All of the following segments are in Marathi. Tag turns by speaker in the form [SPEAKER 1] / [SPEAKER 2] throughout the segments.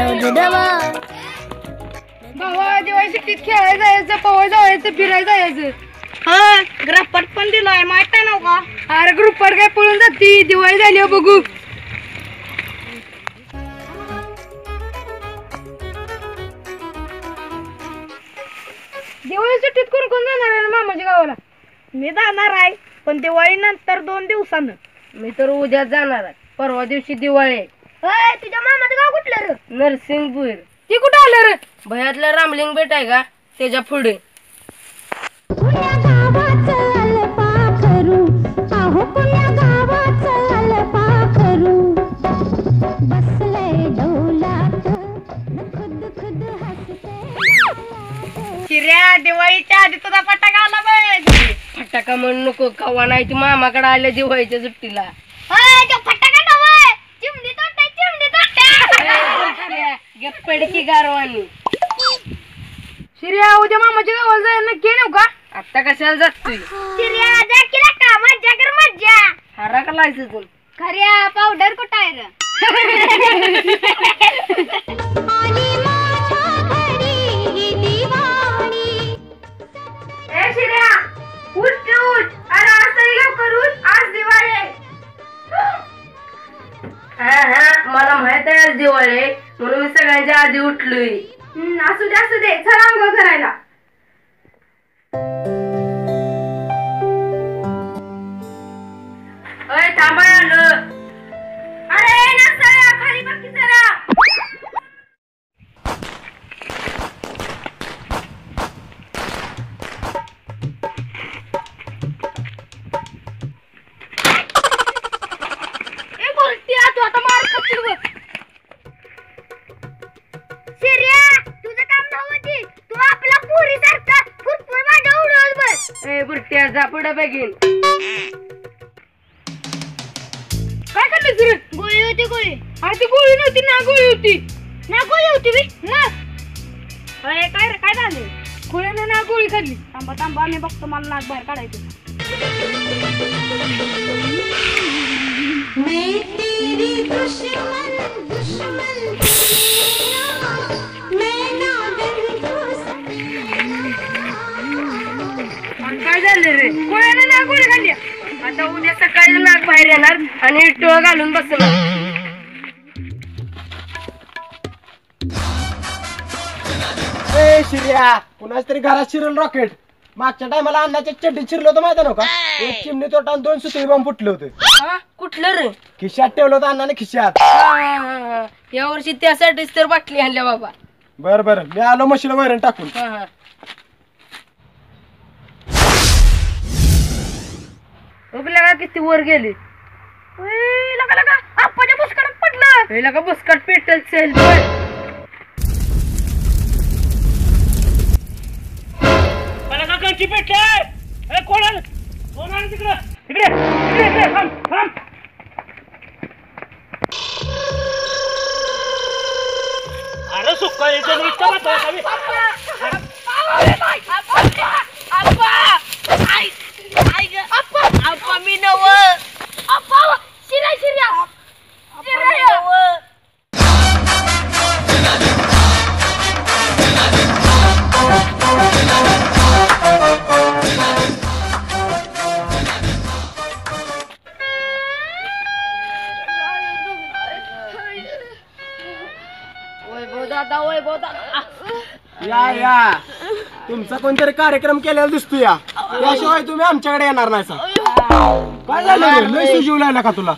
[SPEAKER 1] भावा दिवाळी सुट्टीत खेळायला जायचं, पवायला जायचं, फिरायला जायचं.
[SPEAKER 2] हा ग्रुपट पण दिलाय माहित आहे ना का?
[SPEAKER 1] अरे ग्रुपवर काय पळून जाती, दिवाळी झाली हो बघू. दिवाळी सुट्टीत कोण कोण जाणार आहे मामाच्या गावाला?
[SPEAKER 2] मी जाणार आहे पण दिवाळी नंतर 2 दिवसानं.
[SPEAKER 1] मी तर उद्या जाणार आहे. परवा दिवशी दिवाळी आहे.
[SPEAKER 2] तुझ्या मामाचं गाव कुठलं रे?
[SPEAKER 1] नरसिंगपूर. ती कुठं आलं रे? भयातला रामलिंग बेट आहे का त्याच्या पुढे.
[SPEAKER 2] शिर्या दिवाळीच्या आधी तुझा फटाका आला बघ.
[SPEAKER 1] फटाका म्हणू नको, कवा नाही ती मामाकडे आल्या दिवाळीच्या सुट्टीला.
[SPEAKER 2] फटाका नव्हे, चिमणी तोडते, चिमणी तोडते.
[SPEAKER 1] पडकी गारवानी. शिर्या उद्या मामाच्या गावाला जायला नक्की नव का? आता कशाला जातोय?
[SPEAKER 2] शिर्या जा की रे का, मज्जा कर मज्जा.
[SPEAKER 1] हरा का लायचं तू?
[SPEAKER 2] खऱ्या पावडर कुठं आहे रे?
[SPEAKER 1] मला माहित आहे आज दिवाळी आहे म्हणून मी सगळ्यांच्या आधी उठलोय.
[SPEAKER 2] असू दे चला अंघोळ करायला.
[SPEAKER 1] अय थांबा आलं.
[SPEAKER 2] अरे नसळा खाली बघ की जरा.
[SPEAKER 1] तू आता मार खाशील बघ.
[SPEAKER 2] शिर्या तुझं काम नव्हती, तू आपला पुरी सारखा फुरफुर माझ्या उडवत बस.
[SPEAKER 1] ए बुरट्या जा पुढे बघीन. काय करतेस रे?
[SPEAKER 2] गोळी होती गोळी.
[SPEAKER 1] अरे ती गोळी नव्हती ना, गोळी होती.
[SPEAKER 2] ना गोळी होती बी
[SPEAKER 1] मग
[SPEAKER 2] अरे काय रे काय झालं?
[SPEAKER 1] गोळ्यानं ना गोळी खाल्ली.
[SPEAKER 2] थांबा मी बघतो, मला नाक बाहेर काढायचं.
[SPEAKER 1] काय झालं रे? गोळ्यानं ना गोळी खाल्ली. आता उद्या सकाळी नाक बाहेर येणार आणि टोळ घालून बसणार.
[SPEAKER 3] ए शिर्या, कुणाच तरी घरात शिरल रॉकेट. मागच्या टायमाला अन्नाच्या चड्डीत शिरलं होतं माहिती नव्हतं का? एक चिमणी तोटा आणि 2 सुतळी बॉम्ब फुटले होते.
[SPEAKER 1] कुठलं रे?
[SPEAKER 3] खिशात ठेवलं होतं अण्णाने खिशात.
[SPEAKER 1] या वर्षी त्यासाठीच तर बाटली आणल्या बाबा.
[SPEAKER 3] बर बर मी आलो म्हशीला वैरण टाकून.
[SPEAKER 1] लगा किती वर गेली.
[SPEAKER 2] लगा आप्पाच्या बुसकाटात पडलं.
[SPEAKER 1] लगा बुसकाट पेटल सेल.
[SPEAKER 4] अरे सुक्का
[SPEAKER 1] मी नव
[SPEAKER 2] शिर्या
[SPEAKER 3] या तुमचा कोणतरी कार्यक्रम केलेला दिसतो या, त्याशिवाय तुम्ही आमच्याकडे येणार नाही सा. काय झालं? लय सुजीव लागला का तुला?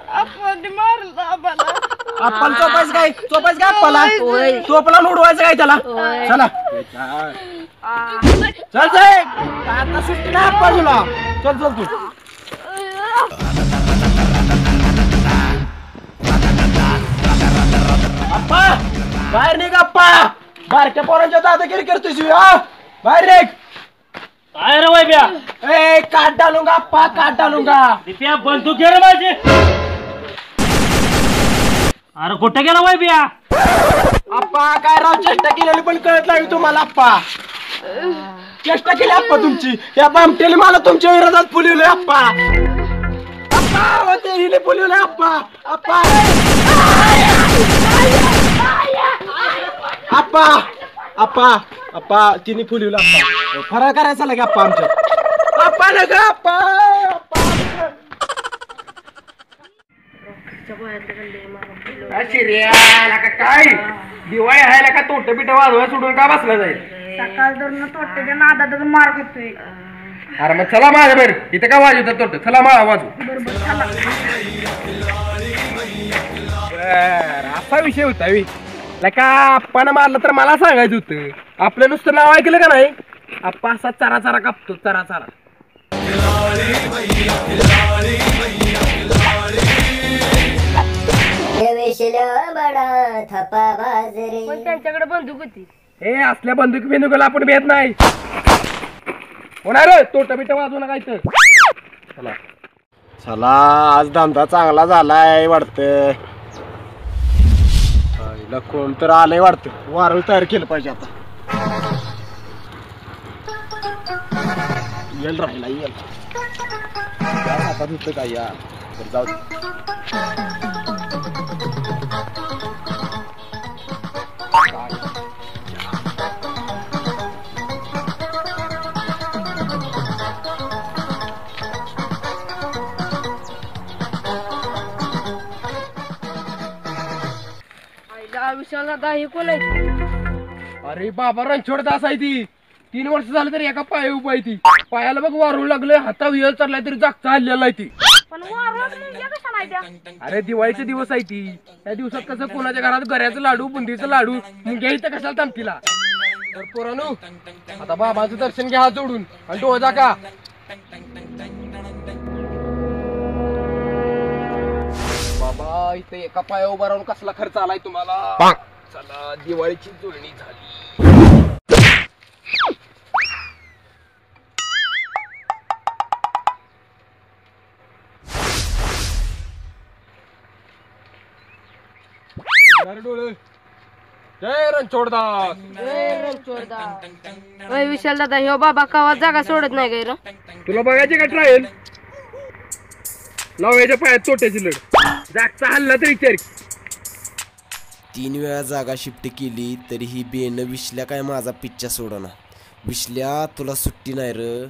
[SPEAKER 3] आपण चोपायचं काय आपल्याला? चोपला उडवायचं काय त्याला? चला चल साहेब, आता सुट्टी नाही आप्पा तुला. चल चल तू. आप्पा बाहेर निघ. आप्पा बारक्या पोरांच्या दादागिरी करतोस बाहेर निघ.
[SPEAKER 4] काय रे वैब्या?
[SPEAKER 3] ए काट डालूंगा आप्पा, काट डालूंगा.
[SPEAKER 4] दिप्या बंदूक घे रे माझी. अरे कुठे गेला वैब्या?
[SPEAKER 3] आप्पा काय राव चेष्टा केलेली पण कळत नाही तुम्हाला. आप्पा चेष्टा केली आप्पा तुमची. या बामटेने मला तुमच्या विरोधात बोलवलंय आप्पा. आप्पा ते हिले बोलवलंय आप्पा. आप्पा आप्पा आप्पा आप्पा तिने फुलवलं आप्पा फराळ करायचा लागे आप्पा आमच्या आप्पा नका आप्पा
[SPEAKER 5] काय दिवाळी आहे का तोट बिट वाजवाय सोडून का बसला जाईल
[SPEAKER 1] सकाळ धरून तोट्याच्या नादात मार खातोय.
[SPEAKER 5] अरे मग चला माझ्या बरं इथं का वाजवतात तोट चला मला वाजू असा विषय होता का आप्पानं मारलं तर मला सांगायचं होतं आपलं नुसतं नाव ऐकलं का नाही आप्पा असा चारा चारा कापतो चारा चारा
[SPEAKER 1] पण त्यांच्याकडे बंदूक होती.
[SPEAKER 5] हे असल्या बंदूक बिंदुकीला आपण भेट नाही होणार तोट बिट वाजवू नका इथं चला
[SPEAKER 3] चला आज धंदा चांगला झालाय वाटतं कोण तर आलंय वाटतं वारुळ तयार केलं पाहिजे आता येल राहिला येल हातात होतं काय यार बरं जाऊ दे.
[SPEAKER 1] विशाल दादा हे कोण आहे?
[SPEAKER 5] अरे बाबा रणछोडदास आहे ती 3 वर्ष झालं तरी एका पाया उभा आहे ती पायाला बघ वारू लागलंय हाता वियल चाललाय तरी जागचा हल्लेला आहे ती
[SPEAKER 1] पण कशा नाही त्या?
[SPEAKER 5] अरे दिवाळीचे दिवस आहे ती त्या दिवसात कसं कोणाच्या घरात गऱ्याचं लाडू बुंदीचं लाडू मुंग्या इथं कशाला थांबतीला तर पोरांनो आता बाबाचं दर्शन घ्या हात जोडून आणि डोळ का बाबा इथे एका पाया उभा राहून कसला खर्च आलाय तुम्हाला चला दिवाळीची जुळणी झाली डोळे जय रणछोडदास
[SPEAKER 1] विशाल दादा ह्यो बाबा कवा जागा सोडत नाही गैर.
[SPEAKER 5] तुला बघायचे का ट्रायल लावायच्या पायात तोट्याची लढ जागचा हल्ला तरी विचार
[SPEAKER 6] 3 वेळा जागा शिफ्ट केली तरीही बेन विश्ल्या काय माझा पिच्चा सोडना. विश्ल्या तुला सुट्टी नाही र.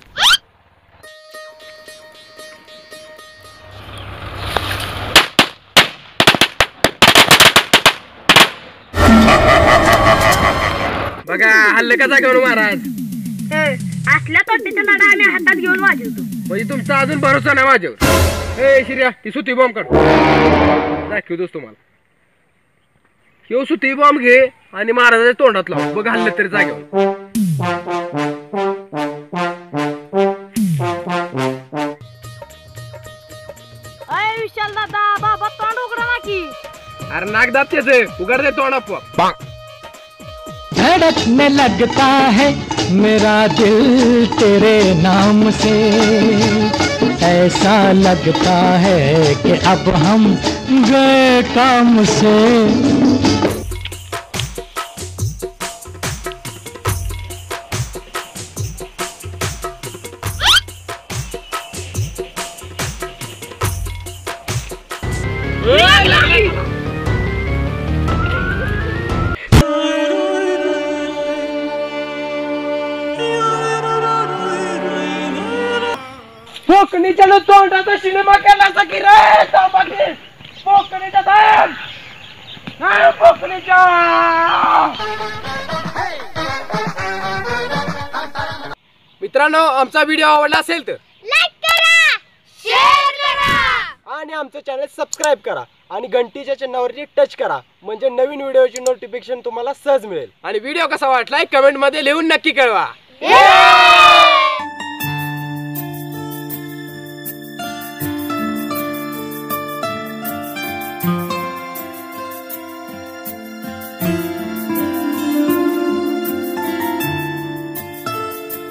[SPEAKER 5] बघा हल्ले का जागेवर महाराज
[SPEAKER 1] असल्या तोट्याच्या नाडा आम्ही हातात घेऊन वाजवतो.
[SPEAKER 5] म्हणजे तुमचा अजून भरोसा नाही माझ्यावर ए शिर्या ती सुती बॉम्ब काढ दाखवतोस तुम्हाला ह्यो सुती बॉम्ब घे आणि महाराजाच्या तोंडात लाव बघ हल्ले तरी जागेवर
[SPEAKER 1] विशाल दादा बाबा तोंड उघडा ना की.
[SPEAKER 5] अरे नाक दाब त्याच उघड दे तोंड आपोआप
[SPEAKER 7] धड़कने लगता है मेरा दिल तेरे नाम से ऐसा लगता है कि अब हम गए काम से.
[SPEAKER 5] कोकणीच्या तोंडाचा सिनेमा केला की रे कोकणीच्या साहेब कोकणीच्या मित्रांनो आमचा व्हिडिओ आवडला असेल तर
[SPEAKER 2] लाईक करा शेअर करा
[SPEAKER 3] आणि आमचं चॅनल सबस्क्राईब करा आणि घंटीच्या चिन्हावरती टच करा म्हणजे नवीन व्हिडिओची नोटिफिकेशन तुम्हाला सहज मिळेल.
[SPEAKER 5] आणि व्हिडिओ कसा वाटलाय कमेंट मध्ये लिहून नक्की कळवा.